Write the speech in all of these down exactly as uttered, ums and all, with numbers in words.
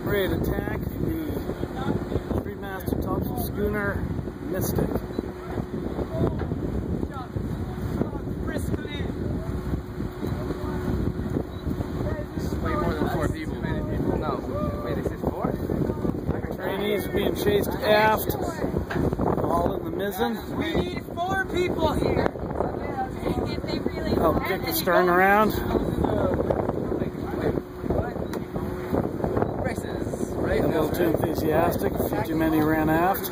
Ready to tack the three-masted topsail schooner Mystic. Way more than four people. No, wait, is this four? Trainees being chased aft, all in the mizzen. We need four people here. Help kick the stern around. A little too enthusiastic, a few too many ran aft.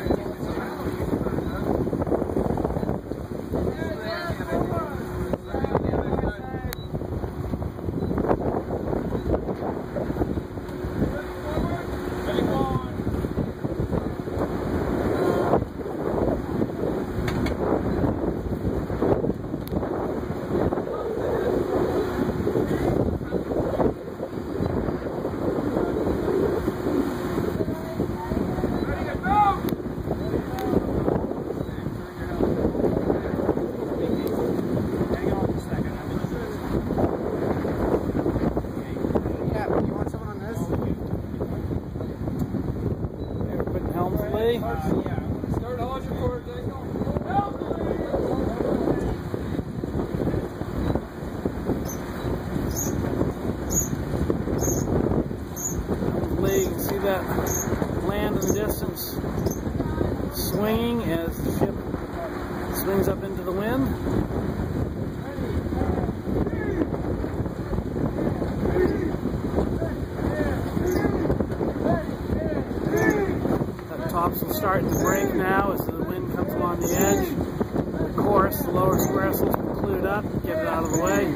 Start on your port, You can see that land in the distance swinging as the ship swings up into the wind. That topsail starting to break now as the wind comes along the edge. Of course, the lower squaresail's conclude up, get it out of the way.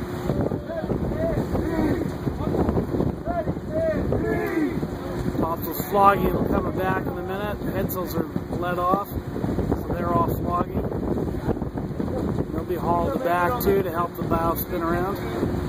Topsail's flogging, it'll come back in a minute. Headsails are let off, so they're all flogging. They'll be hauled back too to help the bow spin around.